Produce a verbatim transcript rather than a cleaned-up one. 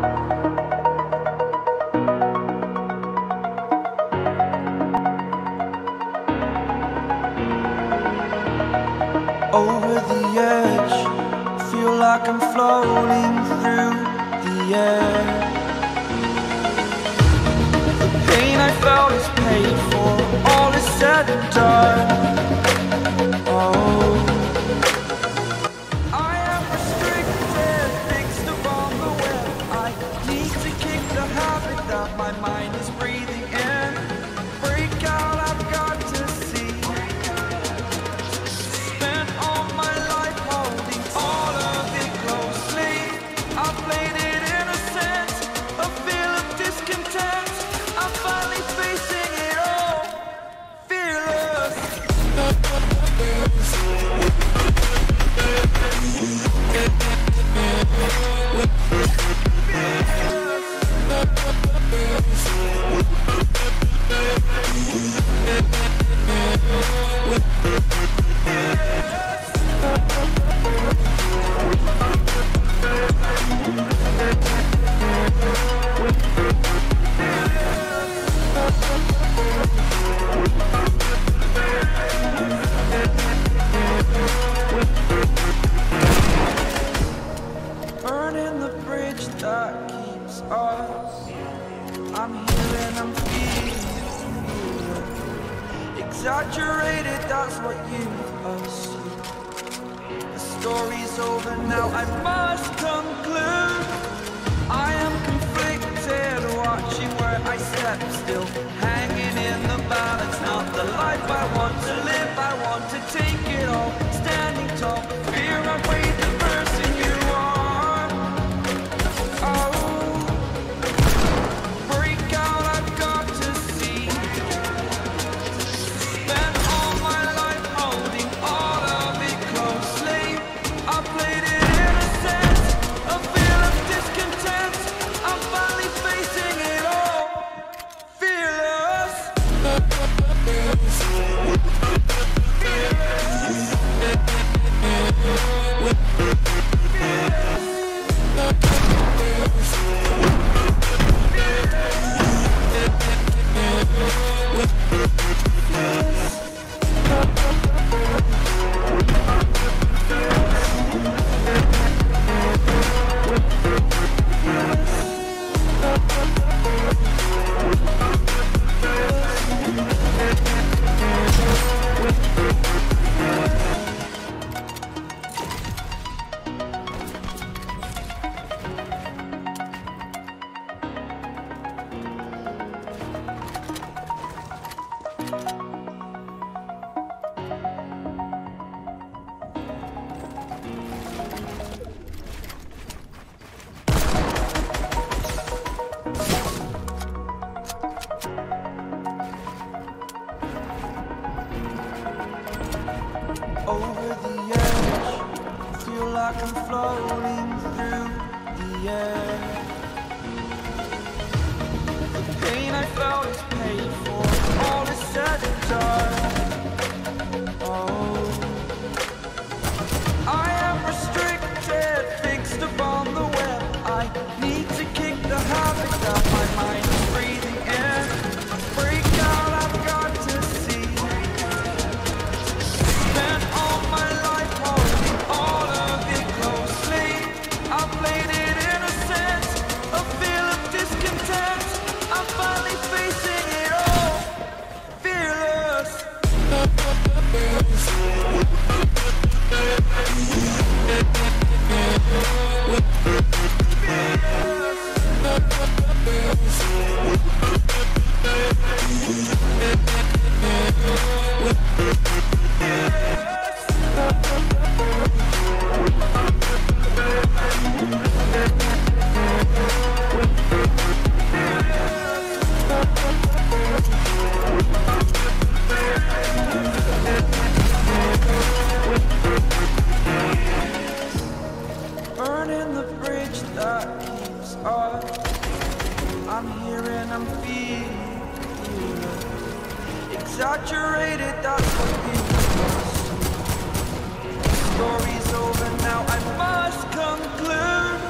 Over the edge, feel like I'm floating through the air. The pain I felt is paid for, all is said and done. Oh, I am restricted, fixed upon the web. I need to kick the habit that my mind is breathing in. Break out, I've got to see. Spent all my life holding all of it closely. I played it innocent, a feel of discontent. I'm finally facing it all, fearless. Burning the bridge that keeps us. I'm here and I'm feeling exaggerated, that's what you assume. The story's over now, I must conclude. I am conflicted, watching where I step still, hanging in the balance. Not the life I want to live, I want to take it all. Standing tall, fear I weighed the person you are. Oh, break out, I've got to see. Spent all my life holding all of it closely. I played it innocent, a feel of discontent. I'm finally facing it all, fearless. Over the edge, feel like I'm floating through the air. The pain I felt is paid for, all is said and done. Oh, I am restricted, fixed upon the web. I need to kick the habit that my mind is breathing in. Break out, I've got to see. Spent all my life holding all of it closely. I played it innocent, a feel of discontent. I'm finally facing it all, fearless. Burning the bridge that keeps us. I'm here and I'm feeling exaggerated, that's what you assume. The story's over now, I must conclude.